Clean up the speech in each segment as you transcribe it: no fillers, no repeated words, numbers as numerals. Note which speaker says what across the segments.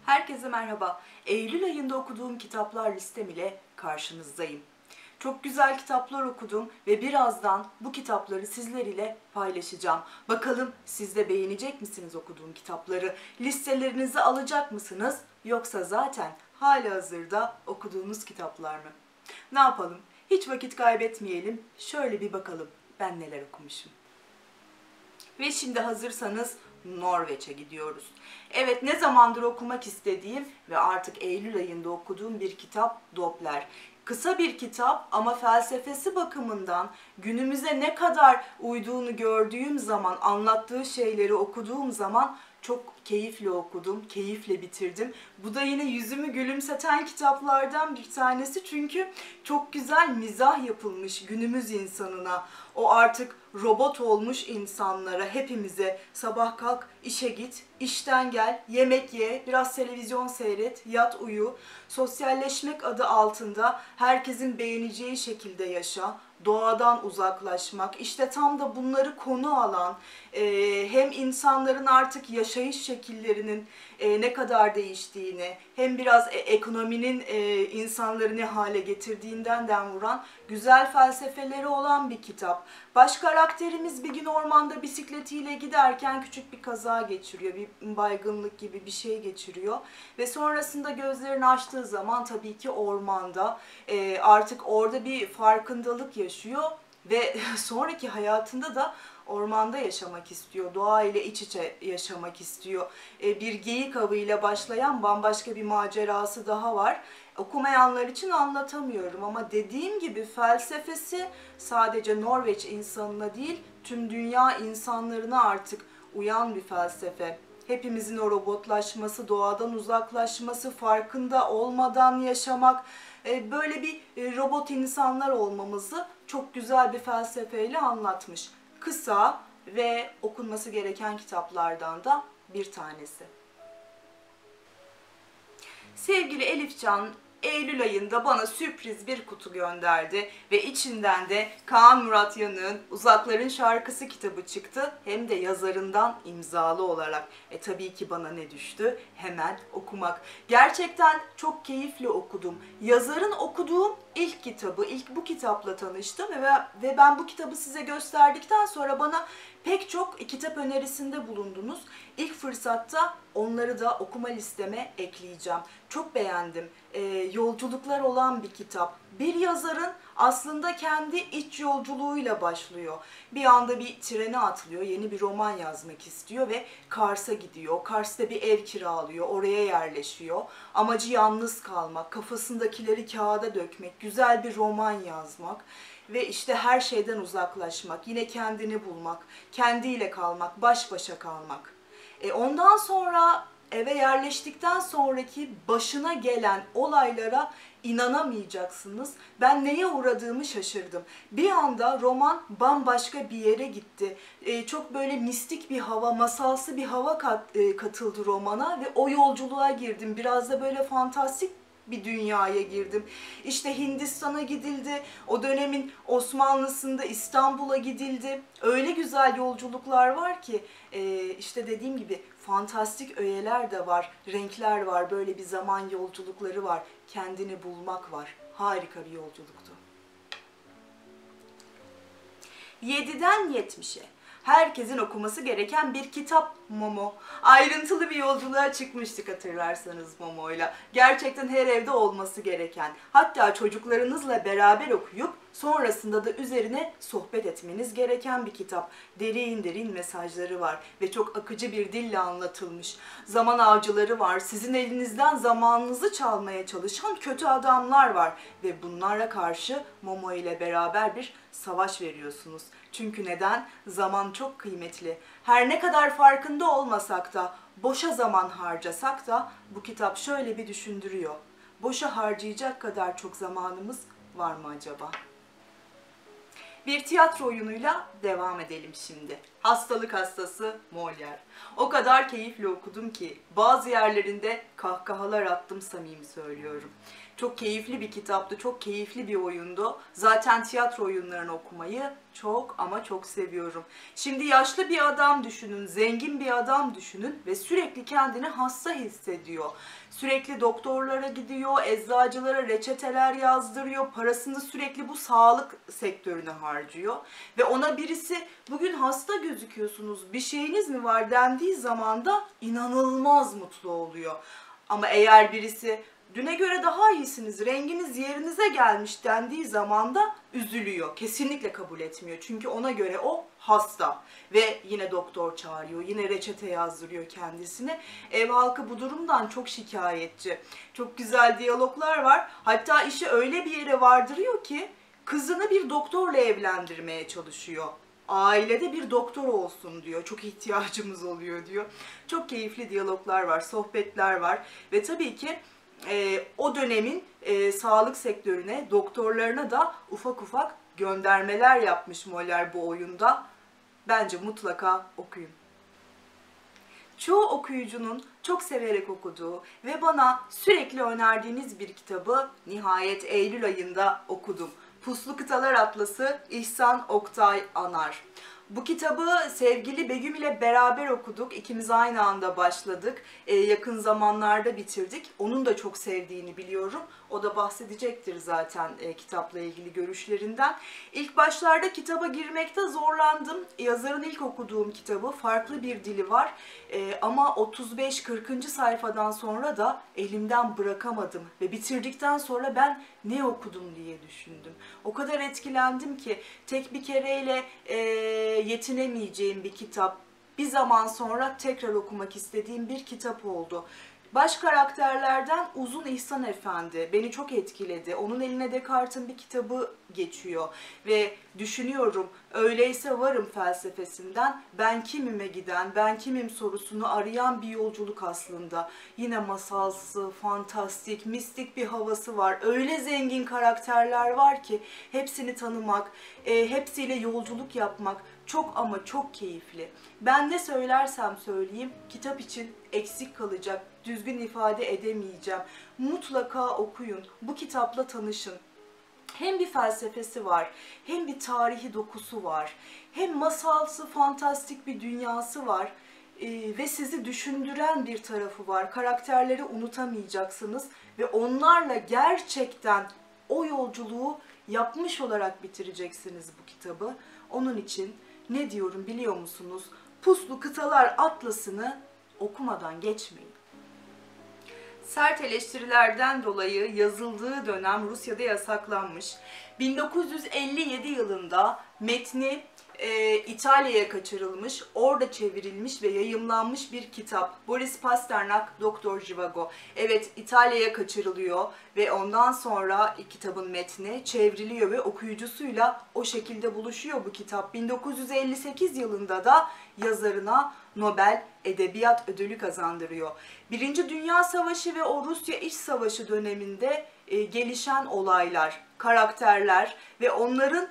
Speaker 1: Herkese merhaba. Eylül ayında okuduğum kitaplar listem ile karşınızdayım. Çok güzel kitaplar okudum ve birazdan bu kitapları sizler ile paylaşacağım. Bakalım siz de beğenecek misiniz okuduğum kitapları? Listelerinizi alacak mısınız? Yoksa zaten halihazırda okuduğunuz kitaplar mı? Ne yapalım? Hiç vakit kaybetmeyelim. Şöyle bir bakalım ben neler okumuşum. Ve şimdi hazırsanız Norveç'e gidiyoruz. Evet, ne zamandır okumak istediğim ve artık Eylül ayında okuduğum bir kitap Doppler. Kısa bir kitap ama felsefesi bakımından günümüze ne kadar uyduğunu gördüğüm zaman, anlattığı şeyleri okuduğum zaman çok keyifle okudum, keyifle bitirdim. Bu da yine yüzümü gülümseten kitaplardan bir tanesi çünkü çok güzel mizah yapılmış günümüz insanına. O artık robot olmuş insanlara, hepimize sabah kalk, işe git, işten gel, yemek ye, biraz televizyon seyret, yat uyu, sosyalleşmek adı altında herkesin beğeneceği şekilde yaşa, doğadan uzaklaşmak, işte tam da bunları konu alan, hem insanların artık yaşayış şekillerinin ne kadar değiştiğini, hem biraz ekonominin insanları ne hale getirdiğinden dem vuran güzel felsefeleri olan bir kitap. Baş karakterimiz bir gün ormanda bisikletiyle giderken küçük bir kaza geçiriyor, bir baygınlık gibi bir şey geçiriyor ve sonrasında gözlerini açtığı zaman tabii ki ormanda artık orada bir farkındalık yaşıyor ve sonraki hayatında da ormanda yaşamak istiyor, doğa ile iç içe yaşamak istiyor. Bir geyik avıyla başlayan bambaşka bir macerası daha var. Okumayanlar için anlatamıyorum ama dediğim gibi felsefesi sadece Norveç insanına değil, tüm dünya insanlarına artık uyan bir felsefe. Hepimizin o robotlaşması, doğadan uzaklaşması, farkında olmadan yaşamak, böyle bir robot insanlar olmamızı çok güzel bir felsefeyle anlatmış. Kısa ve okunması gereken kitaplardan da bir tanesi. Sevgili Elifcan Eylül ayında bana sürpriz bir kutu gönderdi ve içinden de Kaan Murat Yanık'ın Uzakların Şarkısı kitabı çıktı. Hem de yazarından imzalı olarak. Tabii ki bana ne düştü? Hemen okumak. Gerçekten çok keyifli okudum. Yazarın okuduğum ilk kitabı, ilk bu kitapla tanıştım ve ben bu kitabı size gösterdikten sonra bana pek çok kitap önerisinde bulundunuz. İlk fırsatta onları da okuma listeme ekleyeceğim. Çok beğendim. Yolculuklar olan bir kitap. Bir yazarın aslında kendi iç yolculuğuyla başlıyor. Bir anda bir trene atlıyor, yeni bir roman yazmak istiyor ve Kars'a gidiyor. Kars'ta bir ev kiralıyor, oraya yerleşiyor. Amacı yalnız kalmak, kafasındakileri kağıda dökmek, güzel bir roman yazmak ve işte her şeyden uzaklaşmak, yine kendini bulmak, kendiyle kalmak, baş başa kalmak. Ondan sonra eve yerleştikten sonraki başına gelen olaylara inanamayacaksınız. Ben neye uğradığımı şaşırdım. Bir anda roman bambaşka bir yere gitti. Çok böyle mistik bir hava, masalsı bir hava katıldı romana ve o yolculuğa girdim. Biraz da böyle fantastik bir dünyaya girdim. İşte Hindistan'a gidildi, o dönemin Osmanlısında İstanbul'a gidildi. Öyle güzel yolculuklar var ki işte dediğim gibi fantastik öğeler de var, renkler var, böyle bir zaman yolculukları var, kendini bulmak var. Harika bir yolculuktu. 7'den 70'e. Herkesin okuması gereken bir kitap Momo. Ayrıntılı bir yolculuğa çıkmıştık hatırlarsanız Momo'yla. Gerçekten her evde olması gereken, hatta çocuklarınızla beraber okuyup sonrasında da üzerine sohbet etmeniz gereken bir kitap. Derin derin mesajları var ve çok akıcı bir dille anlatılmış. Zaman avcıları var, sizin elinizden zamanınızı çalmaya çalışan kötü adamlar var ve bunlara karşı Momo ile beraber bir savaş veriyorsunuz. Çünkü neden? Zaman çok kıymetli. Her ne kadar farkında olmasak da, boşa zaman harcasak da bu kitap şöyle bir düşündürüyor. Boşa harcayacak kadar çok zamanımız var mı acaba? Bir tiyatro oyunuyla devam edelim şimdi. Hastalık hastası Molière. O kadar keyifli okudum ki bazı yerlerinde kahkahalar attım, samimi söylüyorum. Çok keyifli bir kitaptı, çok keyifli bir oyundu. Zaten tiyatro oyunlarını okumayı çok ama çok seviyorum. Şimdi yaşlı bir adam düşünün, zengin bir adam düşünün ve sürekli kendini hasta hissediyor. Sürekli doktorlara gidiyor, eczacılara reçeteler yazdırıyor, parasını sürekli bu sağlık sektörüne harcıyor. Ve ona birisi bugün hasta gözüküyorsunuz, bir şeyiniz mi var dendiği zaman da inanılmaz mutlu oluyor. Ama eğer birisi düne göre daha iyisiniz, renginiz yerinize gelmiş dendiği zaman da üzülüyor. Kesinlikle kabul etmiyor. Çünkü ona göre o hasta. Ve yine doktor çağırıyor, yine reçete yazdırıyor kendisine. Ev halkı bu durumdan çok şikayetçi. Çok güzel diyaloglar var. Hatta işi öyle bir yere vardırıyor ki kızını bir doktorla evlendirmeye çalışıyor. Ailede bir doktor olsun diyor. Çok ihtiyacımız oluyor diyor. Çok keyifli diyaloglar var, sohbetler var. Ve tabii ki o dönemin sağlık sektörüne, doktorlarına da ufak ufak göndermeler yapmış Molière bu oyunda. Bence mutlaka okuyun. Çoğu okuyucunun çok severek okuduğu ve bana sürekli önerdiğiniz bir kitabı nihayet Eylül ayında okudum. Puslu Kıtalar Atlası, İhsan Oktay Anar. Bu kitabı sevgili Begüm ile beraber okuduk. İkimiz aynı anda başladık. Yakın zamanlarda bitirdik. Onun da çok sevdiğini biliyorum. O da bahsedecektir zaten kitapla ilgili görüşlerinden. İlk başlarda kitaba girmekte zorlandım. Yazarın ilk okuduğum kitabı, farklı bir dili var. Ama 35-40. sayfadan sonra da elimden bırakamadım. Ve bitirdikten sonra ben ne okudum diye düşündüm. O kadar etkilendim ki tek bir kereyle yetinemeyeceğim bir kitap. Bir zaman sonra tekrar okumak istediğim bir kitap oldu. Baş karakterlerden Uzun İhsan Efendi beni çok etkiledi. Onun eline Descartes'in bir kitabı geçiyor ve düşünüyorum, öyleyse varım felsefesinden ben kimime giden, ben kimim sorusunu arayan bir yolculuk aslında. Yine masalsı, fantastik, mistik bir havası var. Öyle zengin karakterler var ki hepsini tanımak, hepsiyle yolculuk yapmak çok ama çok keyifli. Ben ne söylersem söyleyeyim kitap için eksik kalacak, düzgün ifade edemeyeceğim. Mutlaka okuyun, bu kitapla tanışın. Hem bir felsefesi var, hem bir tarihi dokusu var, hem masalsı, fantastik bir dünyası var ve sizi düşündüren bir tarafı var. Karakterleri unutamayacaksınız ve onlarla gerçekten o yolculuğu yapmış olarak bitireceksiniz bu kitabı. Onun için ne diyorum biliyor musunuz? Puslu Kıtalar Atlası'nı okumadan geçmeyin. Sert eleştirilerden dolayı yazıldığı dönem Rusya'da yasaklanmış. 1957 yılında metni İtalya'ya kaçırılmış, orada çevrilmiş ve yayımlanmış bir kitap. Boris Pasternak, Doktor Zhivago. Evet, İtalya'ya kaçırılıyor ve ondan sonra kitabın metni çevriliyor ve okuyucusuyla o şekilde buluşuyor bu kitap. 1958 yılında da yazarına Nobel Edebiyat Ödülü kazandırıyor. Birinci Dünya Savaşı ve o Rusya İç Savaşı döneminde gelişen olaylar, karakterler ve onların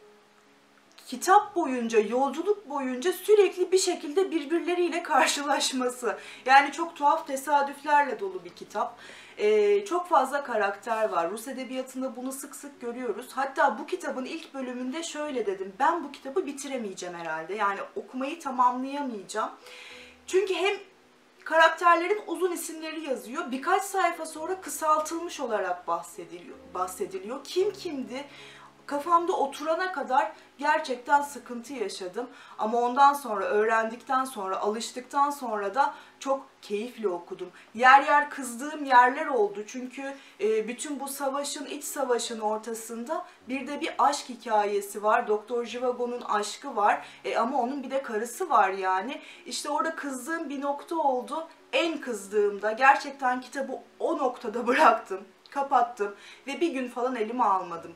Speaker 1: kitap boyunca, yolculuk boyunca sürekli bir şekilde birbirleriyle karşılaşması. Yani çok tuhaf tesadüflerle dolu bir kitap. Çok fazla karakter var. Rus edebiyatında bunu sık sık görüyoruz. Hatta bu kitabın ilk bölümünde şöyle dedim. Ben bu kitabı bitiremeyeceğim herhalde. Yani okumayı tamamlayamayacağım. Çünkü hem karakterlerin uzun isimleri yazıyor. Birkaç sayfa sonra kısaltılmış olarak bahsediliyor. Kim kimdi? Kafamda oturana kadar gerçekten sıkıntı yaşadım. Ama ondan sonra, öğrendikten sonra, alıştıktan sonra da çok keyifle okudum. Yer yer kızdığım yerler oldu. Çünkü bütün bu savaşın, iç savaşın ortasında bir de bir aşk hikayesi var. Doktor Zhivago'nun aşkı var. Ama onun bir de karısı var yani. İşte orada kızdığım bir nokta oldu. En kızdığımda gerçekten kitabı o noktada bıraktım, kapattım ve bir gün falan elime almadım.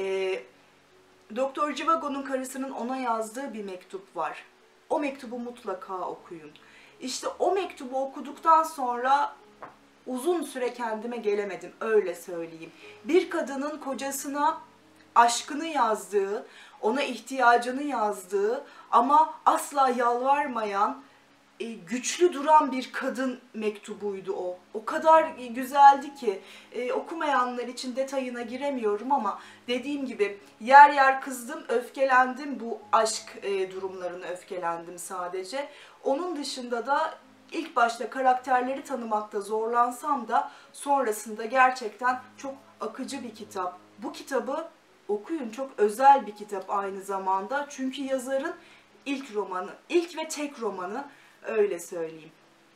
Speaker 1: Doktor Zhivago'nun karısının ona yazdığı bir mektup var. O mektubu mutlaka okuyun. İşte o mektubu okuduktan sonra uzun süre kendime gelemedim, öyle söyleyeyim. Bir kadının kocasına aşkını yazdığı, ona ihtiyacını yazdığı ama asla yalvarmayan, güçlü duran bir kadın mektubuydu o. O kadar güzeldi ki okumayanlar için detayına giremiyorum ama dediğim gibi yer yer kızdım, öfkelendim, bu aşk durumlarına öfkelendim sadece. Onun dışında da ilk başta karakterleri tanımakta zorlansam da sonrasında gerçekten çok akıcı bir kitap. Bu kitabı okuyun, çok özel bir kitap aynı zamanda. Çünkü yazarın ilk romanı, ilk ve tek romanı, öyle söyleyeyim.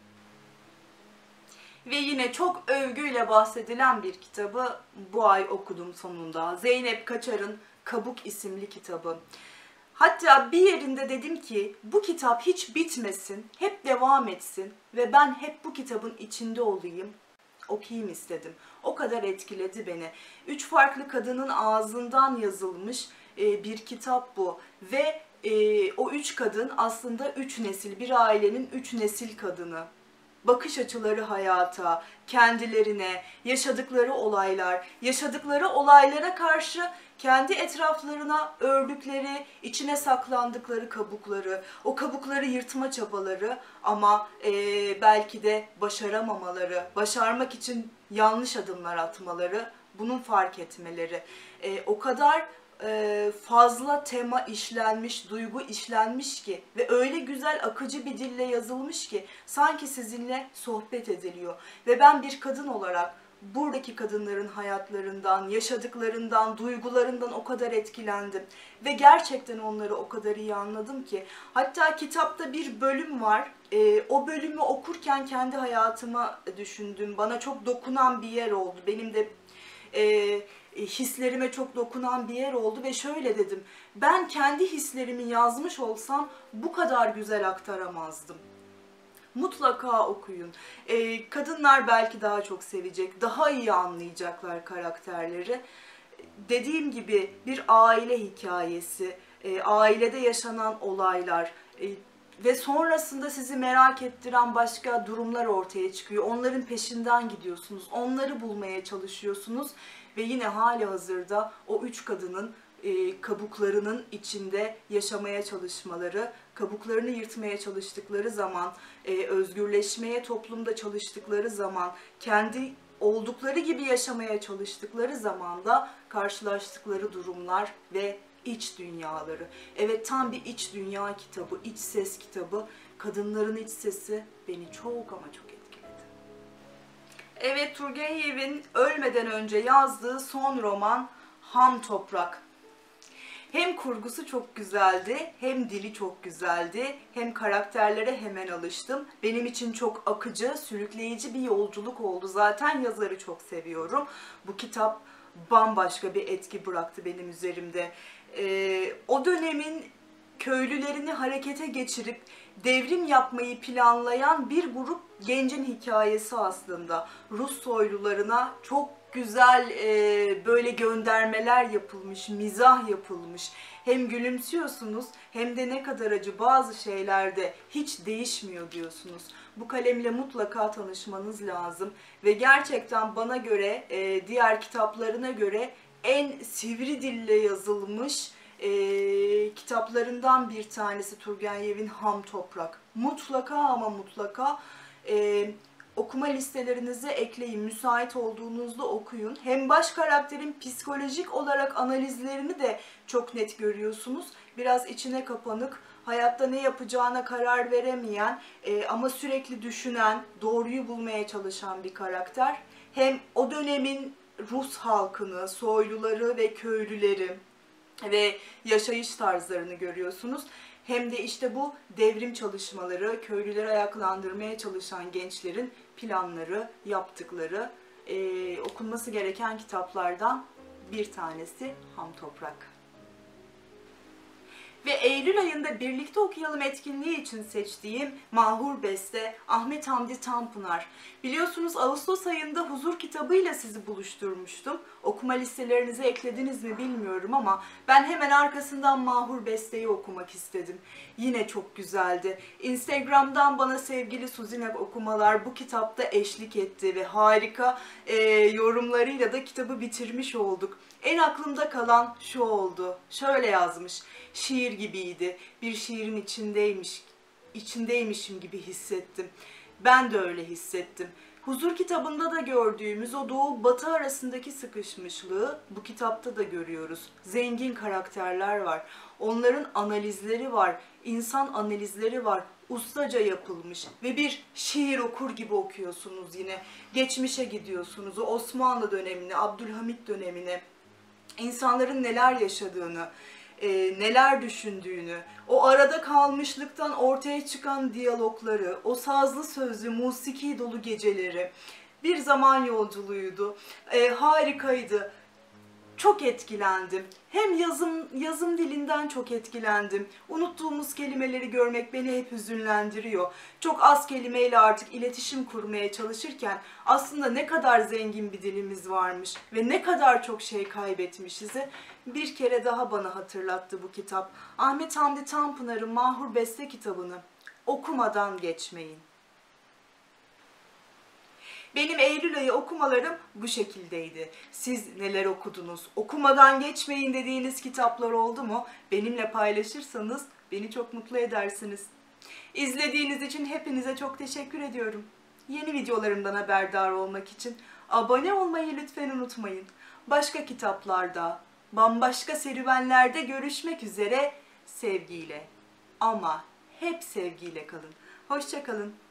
Speaker 1: Ve yine çok övgüyle bahsedilen bir kitabı bu ay okudum sonunda. Zeynep Kaçar'ın Kabuk isimli kitabı. Hatta bir yerinde dedim ki bu kitap hiç bitmesin, hep devam etsin ve ben hep bu kitabın içinde olayım, okuyayım istedim. O kadar etkiledi beni. 3 farklı kadının ağzından yazılmış bir kitap bu ve o 3 kadın aslında 3 nesil, bir ailenin 3 nesil kadını. Bakış açıları hayata, kendilerine, yaşadıkları olaylara karşı kendi etraflarına ördükleri, içine saklandıkları kabukları, o kabukları yırtma çabaları ama belki de başaramamaları, başarmak için yanlış adımlar atmaları, bunun fark etmeleri. O kadar fazla tema işlenmiş, duygu işlenmiş ki ve öyle güzel akıcı bir dille yazılmış ki sanki sizinle sohbet ediliyor. Ve ben bir kadın olarak buradaki kadınların hayatlarından, yaşadıklarından, duygularından o kadar etkilendim. Ve gerçekten onları o kadar iyi anladım ki. Hatta kitapta bir bölüm var. O bölümü okurken kendi hayatıma düşündüm. Bana çok dokunan bir yer oldu. Benim de hislerime çok dokunan bir yer oldu ve şöyle dedim. Ben kendi hislerimi yazmış olsam bu kadar güzel aktaramazdım. Mutlaka okuyun. Kadınlar belki daha çok sevecek, daha iyi anlayacaklar karakterleri. Dediğim gibi bir aile hikayesi, ailede yaşanan olaylar ve sonrasında sizi merak ettiren başka durumlar ortaya çıkıyor. Onların peşinden gidiyorsunuz, onları bulmaya çalışıyorsunuz ve yine halihazırda o 3 kadının kabuklarının içinde yaşamaya çalışmaları, kabuklarını yırtmaya çalıştıkları zaman, özgürleşmeye toplumda çalıştıkları zaman, kendi oldukları gibi yaşamaya çalıştıkları zaman da karşılaştıkları durumlar ve iç dünyaları. Evet, tam bir iç dünya kitabı, iç ses kitabı. Kadınların iç sesi beni çok ama çok etkiledi. Evet, Turgenev'in ölmeden önce yazdığı son roman Ham Toprak. Hem kurgusu çok güzeldi, hem dili çok güzeldi, hem karakterlere hemen alıştım. Benim için çok akıcı, sürükleyici bir yolculuk oldu. Zaten yazarı çok seviyorum. Bu kitap bambaşka bir etki bıraktı benim üzerimde. O dönemin köylülerini harekete geçirip devrim yapmayı planlayan bir grup gencin hikayesi aslında. Rus soylularına çok güzel böyle göndermeler yapılmış, mizah yapılmış. Hem gülümsüyorsunuz hem de ne kadar acı, bazı şeylerde hiç değişmiyor diyorsunuz. Bu kalemle mutlaka tanışmanız lazım ve gerçekten bana göre diğer kitaplarına göre en sivri dille yazılmış kitaplarından bir tanesi Turgenev'in Ham Toprak. Mutlaka ama mutlaka okuma listelerinize ekleyin. Müsait olduğunuzda okuyun. Hem baş karakterin psikolojik olarak analizlerini de çok net görüyorsunuz. Biraz içine kapanık, hayatta ne yapacağına karar veremeyen ama sürekli düşünen, doğruyu bulmaya çalışan bir karakter. Hem o dönemin Rus halkını, soyluları ve köylüleri ve yaşayış tarzlarını görüyorsunuz. Hem de işte bu devrim çalışmaları, köylüleri ayaklandırmaya çalışan gençlerin planları, yaptıkları, okunması gereken kitaplardan bir tanesi Ham Toprak. Ve Eylül ayında birlikte okuyalım etkinliği için seçtiğim mahur beste Ahmet Hamdi Tanpınar. Biliyorsunuz Ağustos ayında Huzur kitabıyla sizi buluşturmuştum. Okuma listelerinize eklediniz mi bilmiyorum ama ben hemen arkasından mahur besteyi okumak istedim. Yine çok güzeldi. Instagram'dan bana sevgili Suzinak Okumalar bu kitapta eşlik etti ve harika yorumlarıyla da kitabı bitirmiş olduk. En aklımda kalan şu oldu. Şöyle yazmış. Şiir gibiydi. Bir şiirin içindeymişim gibi hissettim. Ben de öyle hissettim. Huzur kitabında da gördüğümüz o doğu batı arasındaki sıkışmışlığı bu kitapta da görüyoruz. Zengin karakterler var. Onların analizleri var. İnsan analizleri var. Ustaca yapılmış ve bir şiir okur gibi okuyorsunuz yine. Geçmişe gidiyorsunuz. O Osmanlı dönemine, Abdülhamit dönemine. İnsanların neler yaşadığını, neler düşündüğünü, o arada kalmışlıktan ortaya çıkan diyalogları, o sazlı sözlü musiki dolu geceleri, bir zaman yolculuğuydu, harikaydı. Çok etkilendim. Hem yazım dilinden çok etkilendim. Unuttuğumuz kelimeleri görmek beni hep hüzünlendiriyor. Çok az kelimeyle artık iletişim kurmaya çalışırken aslında ne kadar zengin bir dilimiz varmış ve ne kadar çok şey kaybetmişizi bir kere daha bana hatırlattı bu kitap. Ahmet Hamdi Tanpınar'ın Mahur Beste kitabını okumadan geçmeyin. Benim Eylül ayı okumalarım bu şekildeydi. Siz neler okudunuz? Okumadan geçmeyin dediğiniz kitaplar oldu mu? Benimle paylaşırsanız beni çok mutlu edersiniz. İzlediğiniz için hepinize çok teşekkür ediyorum. Yeni videolarımdan haberdar olmak için abone olmayı lütfen unutmayın. Başka kitaplarda, bambaşka serüvenlerde görüşmek üzere sevgiyle. Ama hep sevgiyle kalın. Hoşça kalın.